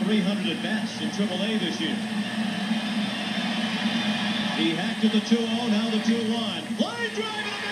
300 at-bats in AAA this year. He hacked to the 2-0, now the 2-1. Line drive.